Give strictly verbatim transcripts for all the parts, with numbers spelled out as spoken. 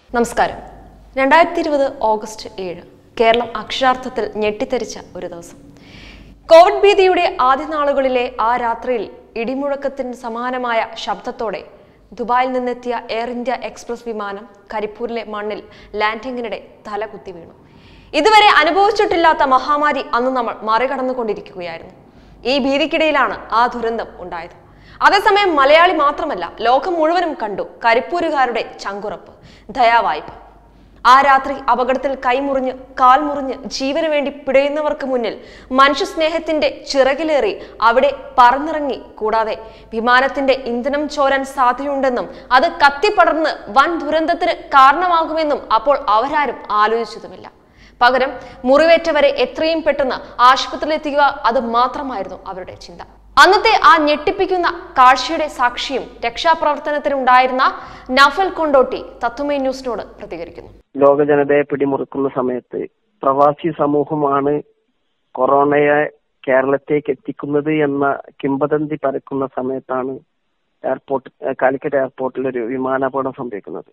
നമസ്കാരം. രണ്ടായിരത്തി ഇരുപത് ഓഗസ്റ്റ് ഏഴ് കേരളം അക്ഷരാർത്ഥത്തിൽ ഞെട്ടിത്തെറിച്ച ഒരു ദിവസം. കോവിഡ് ഭീതിയുടെ ആദ്യ നാളുകളിലെ ആ രാത്രിയിൽ ഇടിമുഴക്കത്തിന് സമാനമായ ശബ്ദത്തോടെ ദുബായിൽ നിന്നെത്തിയ എയർ ഇന്ത്യ എക്സ്പ്രസ് വിമാനം കരിപ്പൂരിലെ മണ്ണിൽ ലാൻഡിങ്ങിനിടെ തലകുത്തി വീണു. ഇതുവരെ അനുഭവിച്ചിട്ടില്ലാത്ത മഹാമാരി അന്ന് നമ്മൾ മറികടന്നുകൊണ്ടിരിക്കുകയായിരുന്നു. ഈ ഭീതിക്കിടയിലാണ് ആ ദുരന്തം ഉണ്ടായത്. അതേസമയം മലയാളി മാത്രമല്ല, ലോകം മുഴുവനും കണ്ടു കരിപ്പൂരുകാരുടെ ചങ്കുറപ്പ്, ദയാവായ്പ. ആ രാത്രി അപകടത്തിൽ കൈമുറിഞ്ഞ് കാൽ മുറിഞ്ഞ് ജീവന് വേണ്ടി പിടയുന്നവർക്ക് മുന്നിൽ മനുഷ്യസ്നേഹത്തിന്റെ ചിറകിലേറി അവിടെ പറന്നിറങ്ങി. കൂടാതെ വിമാനത്തിന്റെ ഇന്ധനം ചോരാൻ സാധ്യതയുണ്ടെന്നും അത് കത്തിപ്പടർന്ന് വൻ ദുരന്തത്തിന് കാരണമാകുമെന്നും അപ്പോൾ അവരാരും ആലോചിച്ചതുമില്ല. പകരം മുറിവേറ്റവരെ എത്രയും പെട്ടെന്ന് ആശുപത്രിയിലെത്തിക്കുക, അത് മാത്രമായിരുന്നു അവരുടെ ചിന്ത. അന്നത്തെ ആ ഞെട്ടിപ്പിക്കുന്ന കാഴ്ചയുടെ സാക്ഷിയും രക്ഷാപ്രവർത്തനത്തിനുണ്ടായിരുന്ന നഫൽ കൊണ്ടോട്ടി തത്വമയി ന്യൂസിനോട് പ്രതികരിക്കുന്നു. ലോക ജനതയെ പിടിമുറുക്കുന്ന സമയത്ത് പ്രവാസി സമൂഹമാണ് കൊറോണയെ കേരളത്തേക്ക് എത്തിക്കുന്നത് എന്ന കിംവദന്തി പരക്കുന്ന സമയത്താണ് എയർപോർട്ട് കാലിക്കറ്റ് എയർപോർട്ടിൽ ഒരു വിമാനാപകടം സംഭവിക്കുന്നത്.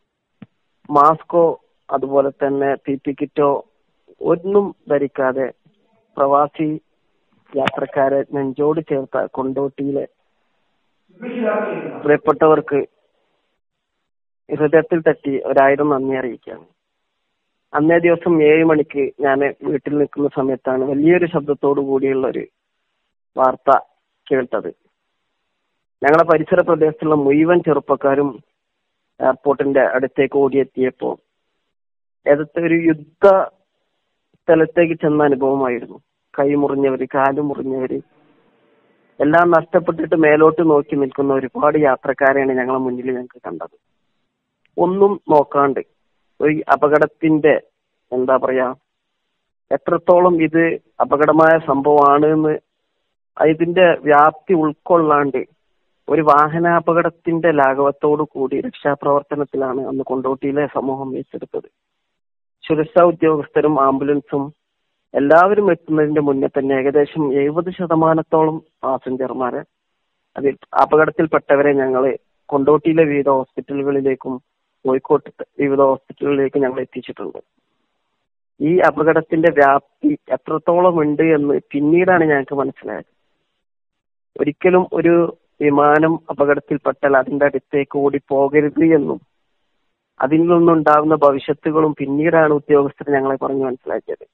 മാസ്കോ അതുപോലെ തന്നെ പി പി കിറ്റോ ഒന്നും ധരിക്കാതെ പ്രവാസി യാത്രക്കാരെ നെഞ്ചോട് ചേർത്ത കൊണ്ടോട്ടിയിലെ പ്രിയപ്പെട്ടവർക്ക് ഹൃദയത്തിൽ തട്ടി ഒരായിരം നന്ദി അറിയിക്കുകയാണ്. അന്നേ ദിവസം ഏഴ് മണിക്ക് ഞാൻ വീട്ടിൽ നിൽക്കുന്ന സമയത്താണ് വലിയൊരു ശബ്ദത്തോടു കൂടിയുള്ള ഒരു വാർത്ത കേട്ടത്. ഞങ്ങളുടെ പരിസര പ്രദേശത്തുള്ള മുഴുവൻ ചെറുപ്പക്കാരും എയർപോർട്ടിന്റെ അടുത്തേക്ക് ഓടിയെത്തിയപ്പോ ഏതൊക്കെ ഒരു യുദ്ധ സ്ഥലത്തേക്ക് ചെന്ന അനുഭവമായിരുന്നു. കൈ മുറിഞ്ഞവര്, കാല് മുറിഞ്ഞവര്, എല്ലാം നഷ്ടപ്പെട്ടിട്ട് മേലോട്ട് നോക്കി നിൽക്കുന്ന ഒരുപാട് യാത്രക്കാരെയാണ് ഞങ്ങളെ മുന്നിൽ ഞങ്ങൾക്ക് കണ്ടത്. ഒന്നും നോക്കാണ്ട് ഒരു അപകടത്തിന്റെ എന്താ പറയാ എത്രത്തോളം ഇത് അപകടമായ സംഭവമാണ് എന്ന് ഇതിന്റെ വ്യാപ്തി ഉൾക്കൊള്ളാണ്ട് ഒരു വാഹനാപകടത്തിന്റെ ലാഘവത്തോടു കൂടി രക്ഷാപ്രവർത്തനത്തിലാണ് അന്ന് കൊണ്ടോട്ടിയിലെ സമൂഹം ഏറ്റെടുത്തത്. സുരക്ഷാ ഉദ്യോഗസ്ഥരും ആംബുലൻസും എല്ലാവരും എത്തുന്നതിന്റെ മുന്നേ തന്നെ ഏകദേശം എഴുപത് ശതമാനത്തോളം പാസഞ്ചർമാരെ, അതിൽ അപകടത്തിൽപ്പെട്ടവരെ ഞങ്ങൾ കൊണ്ടോട്ടിയിലെ വിവിധ ഹോസ്പിറ്റലുകളിലേക്കും കോഴിക്കോട്ട് വിവിധ ഹോസ്പിറ്റലുകളിലേക്കും ഞങ്ങൾ എത്തിച്ചിട്ടുണ്ട്. ഈ അപകടത്തിന്റെ വ്യാപ്തി എത്രത്തോളം ഉണ്ട് എന്ന് പിന്നീടാണ് ഞങ്ങൾക്ക് മനസ്സിലായത്. ഒരിക്കലും ഒരു വിമാനം അപകടത്തിൽപ്പെട്ടാൽ അതിന്റെ അടുത്തേക്ക് ഓടി പോകരുത് എന്നും അതിൽ നിന്നുണ്ടാകുന്ന ഭവിഷ്യത്തുകളും പിന്നീടാണ് ഉദ്യോഗസ്ഥർ ഞങ്ങളെ പറഞ്ഞു മനസ്സിലാക്കിയത്.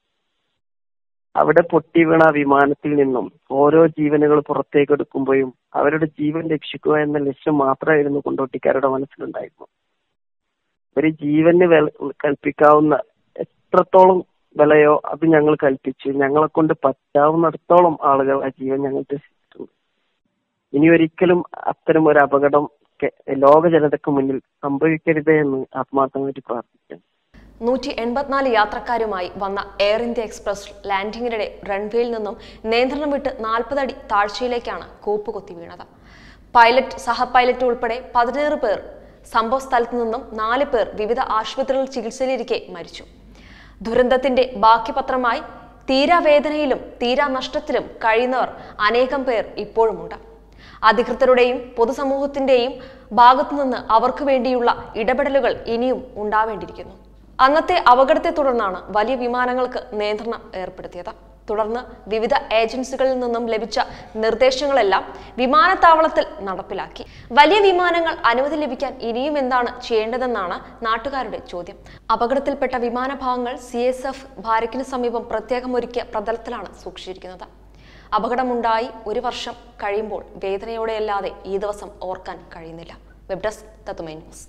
അവിടെ പൊട്ടി വീണ വിമാനത്തിൽ നിന്നും ഓരോ ജീവനുകൾ പുറത്തേക്ക് എടുക്കുമ്പോഴും അവരുടെ ജീവൻ രക്ഷിക്കുക എന്ന ലക്ഷ്യം മാത്രമായിരുന്നു കൊണ്ടോട്ടിക്കാരുടെ മനസ്സിലുണ്ടായിരുന്നു. ഒരു ജീവന് കൽപ്പിക്കാവുന്ന എത്രത്തോളം വിലയോ അത് ഞങ്ങൾ കൽപ്പിച്ച് ഞങ്ങളെ കൊണ്ട് പറ്റാവുന്നിടത്തോളം ആളുകൾ ആ ജീവൻ ഞങ്ങൾ രക്ഷിച്ചിട്ടുണ്ട്. ഇനി ഒരിക്കലും അത്തരം ഒരു അപകടം ലോക ജനതയ്ക്ക് മുന്നിൽ സംഭവിക്കരുതേ എന്ന് ആത്മാർത്ഥമായിട്ട് പ്രാർത്ഥിക്കാം. നൂറ്റി എൺപത്തിനാല് യാത്രക്കാരുമായി വന്ന എയർ ഇന്ത്യ എക്സ്പ്രസ് ലാൻഡിങ്ങിനിടെ റൺവേയിൽ നിന്നും നിയന്ത്രണം വിട്ട് നാൽപ്പത് അടി താഴ്ചയിലേക്കാണ് കൂപ്പുകൊത്തി വീണത്. പൈലറ്റ്, സഹ പൈലറ്റ് ഉൾപ്പെടെ പതിനേഴ് പേർ സംഭവ സ്ഥലത്തു നിന്നും നാല് പേർ വിവിധ ആശുപത്രികളിൽ ചികിത്സയിലിരിക്കെ മരിച്ചു. ദുരന്തത്തിന്റെ ബാക്കി പത്രമായി തീരാവേദനയിലും തീരാ നഷ്ടത്തിലും കഴിയുന്നവർ അനേകം പേർ ഇപ്പോഴുമുണ്ട്. അധികൃതരുടെയും പൊതുസമൂഹത്തിന്റെയും ഭാഗത്തുനിന്ന് അവർക്ക് വേണ്ടിയുള്ള ഇടപെടലുകൾ ഇനിയും ഉണ്ടാവേണ്ടിയിരിക്കുന്നു. അന്നത്തെ അപകടത്തെ തുടർന്നാണ് വലിയ വിമാനങ്ങൾക്ക് നിയന്ത്രണം ഏർപ്പെടുത്തിയത്. തുടർന്ന് വിവിധ ഏജൻസികളിൽ നിന്നും ലഭിച്ച നിർദ്ദേശങ്ങളെല്ലാം വിമാനത്താവളത്തിൽ നടപ്പിലാക്കി. വലിയ വിമാനങ്ങൾ അനുമതി ലഭിക്കാൻ ഇനിയും എന്താണ് ചെയ്യേണ്ടതെന്നാണ് നാട്ടുകാരുടെ ചോദ്യം. അപകടത്തിൽപ്പെട്ട വിമാനഭാഗങ്ങൾ സി എസ് എഫ് ഭാരക്കിന് സമീപം പ്രത്യേകം ഒരുക്കിയ പ്രതലത്തിലാണ് സൂക്ഷിച്ചിരിക്കുന്നത്. അപകടമുണ്ടായി ഒരു വർഷം കഴിയുമ്പോൾ വേദനയോടെയല്ലാതെ ഈ ദിവസം ഓർക്കാൻ കഴിയുന്നില്ല. Web desk Tatwamayi news.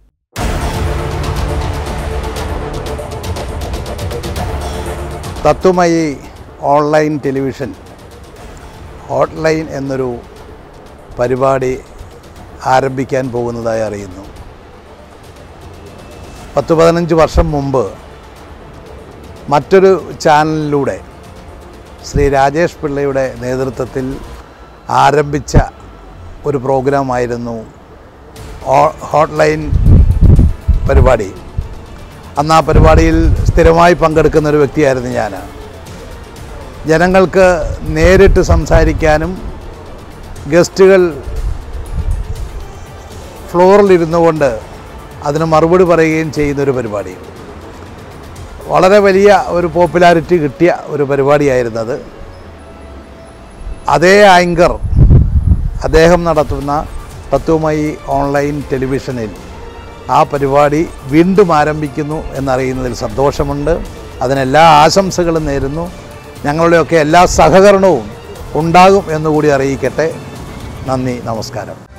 Tatwamayi online television hotline എന്നൊരു പരിപാടി ആരംഭിക്കാൻ പോകുന്നതായി അറിയുന്നു. പത്ത് പതിനഞ്ച് വർഷം മുമ്പ് മറ്റൊരു ചാനലിലൂടെ ശ്രീ രാജേഷ് പിള്ളയുടെ നേതൃത്വത്തിൽ ആരംഭിച്ച ഒരു പ്രോഗ്രാമായിരുന്നു ഹോട്ട്ലൈൻ പരിപാടി. അന്ന് ആ പരിപാടിയിൽ സ്ഥിരമായി പങ്കെടുക്കുന്ന ഒരു വ്യക്തിയായിരുന്നു ഞാൻ. ജനങ്ങൾക്ക് നേരിട്ട് സംസാരിക്കാനും ഗസ്റ്റുകൾ ഫ്ലോറിലിരുന്നു കൊണ്ട് അതിന് മറുപടി പറയുകയും ചെയ്യുന്നൊരു പരിപാടി. വളരെ വലിയ ഒരു പോപ്പുലാരിറ്റി കിട്ടിയ ഒരു പരിപാടിയായിരുന്നത്. അതേ ആങ്കർ അദ്ദേഹം നടത്തുന്ന തത്വമയി ഓൺലൈൻ ടെലിവിഷനിൽ ആ പരിപാടി വീണ്ടും ആരംഭിക്കുന്നു എന്നറിയുന്നതിൽ സന്തോഷമുണ്ട്. അതിനെല്ലാ ആശംസകളും നേരുന്നു. ഞങ്ങളുടെയൊക്കെ എല്ലാ സഹകരണവും ഉണ്ടാകും എന്നുകൂടി അറിയിക്കട്ടെ. നന്ദി, നമസ്കാരം.